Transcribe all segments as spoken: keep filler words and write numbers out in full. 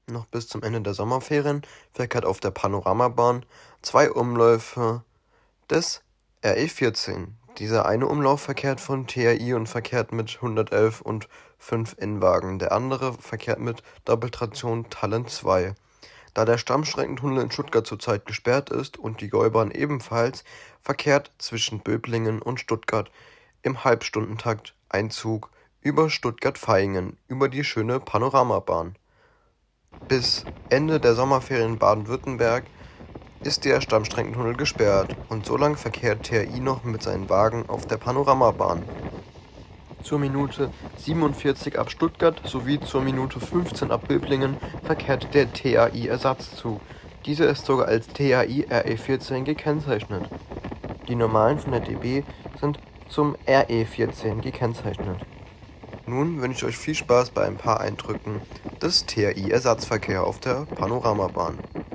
noch bis zum Ende der Sommerferien verkehrt auf der Panoramabahn zwei Umläufe des R E vierzehn. Dieser eine Umlauf verkehrt von T R I und verkehrt mit hundertelf und fünf N-Wagen. Der andere verkehrt mit Doppeltraktion Talent zwei. Da der Stammstreckentunnel in Stuttgart zurzeit gesperrt ist und die Gäubahn ebenfalls, verkehrt zwischen Böblingen und Stuttgart im Halbstundentakt ein Zug über Stuttgart-Vaihingen über die schöne Panoramabahn. Bis Ende der Sommerferien in Baden-Württemberg ist der Stammstreckentunnel gesperrt und so lang verkehrt T R I noch mit seinen Wagen auf der Panoramabahn. Zur Minute siebenundvierzig ab Stuttgart sowie zur Minute fünfzehn ab Böblingen verkehrt der T A I-Ersatzzug. Dieser ist sogar als T A I R E vierzehn gekennzeichnet. Die normalen von der D B sind zum R E vierzehn gekennzeichnet. Nun wünsche ich euch viel Spaß bei ein paar Eindrücken des T A I-Ersatzverkehrs auf der Panoramabahn.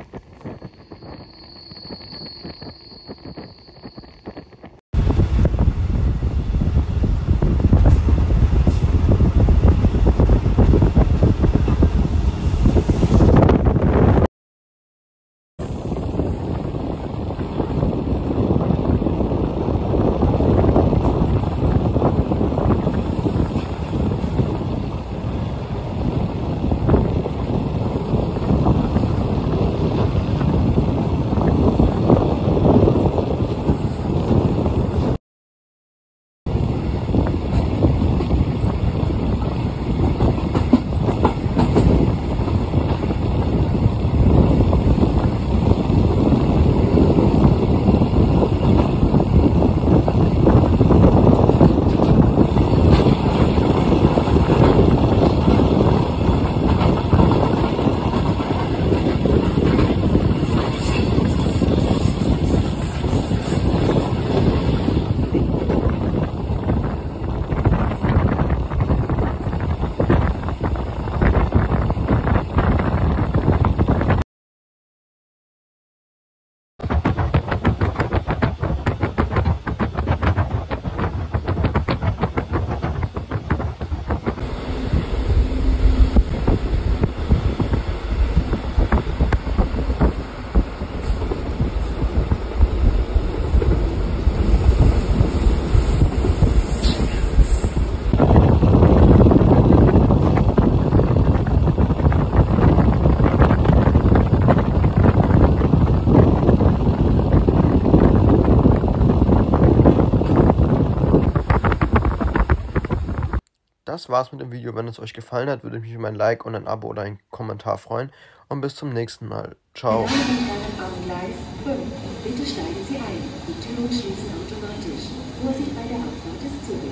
Das war's mit dem Video. Wenn es euch gefallen hat, würde ich mich über ein Like und ein Abo oder einen Kommentar freuen. Und bis zum nächsten Mal. Ciao. Am Gleis fünf. Bitte steigen Sie ein. Die Türen schließen automatisch. Vorsicht bei der Abfahrt des Zuges.